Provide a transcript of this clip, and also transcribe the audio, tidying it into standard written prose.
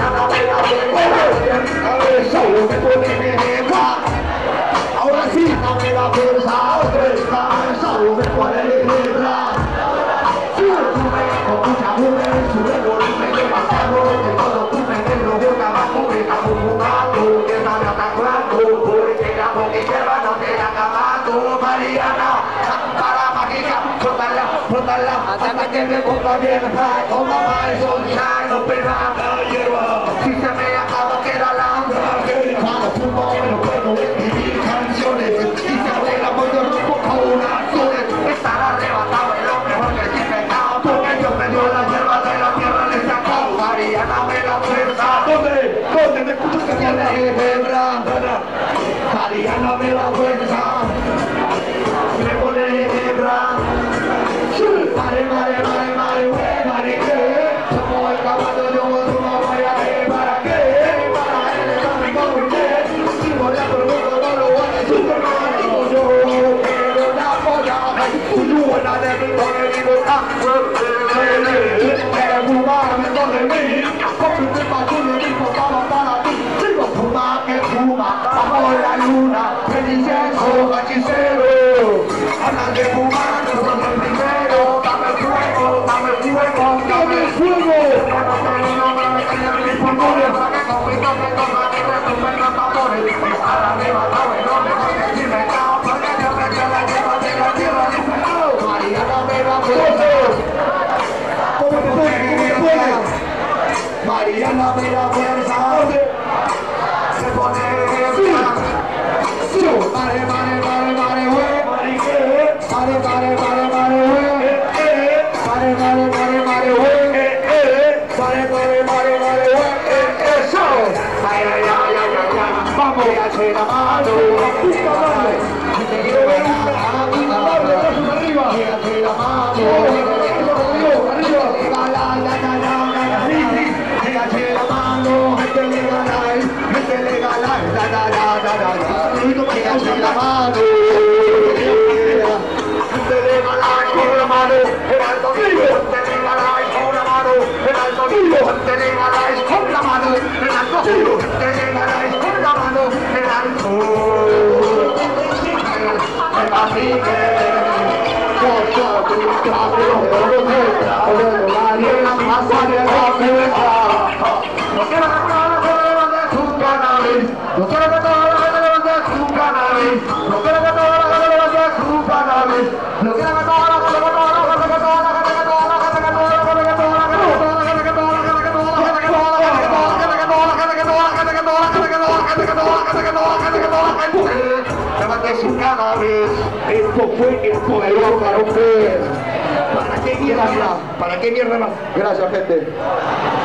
Solo me pone negra. Ahora sí, dame la fuerza, solo me pone negra. Sube con mucha juventud, sube el volumen demasiado, que todo tu veneno boca abajo, me está jugando, que sabe atacando, porque la boca izquierda no te la acabando, Mariana, para mágica, frótala, hasta que me ponga bien, toma más sunshine, no pega la hierba, si se me acaba queda la cuando fumo no puedo escribir canciones, si se abre la puerta rompo con oraciones, estar arrebatado es lo mejor que sí pecado, porque Dios me dio la hierba de la tierra, le sacó, Mariana me la fuerza, ¿dónde me escuchas que tiene hebra? Mariana me la fuerza, me pone hebra, mare, que somos el caballo, yo no voy a ver para qué, para él me pongo usted, si voy a provocar no lo voy a decir, yo quiero la polla, tú buena de mi poder y boca, quiero fumarme donde mí, cómprate pa' tú y mi papá para ti, sigo fuma que fuma, bajo la luna, felices o hechicero, hablan de fumar, no son el primero, dame fuego, dame fuego, dame fuego. Mariana me la fuerza, se pone vamos a hacer la mano, esto fue el poderoso karaoke. ¿Para qué mierda más? Gracias, gente.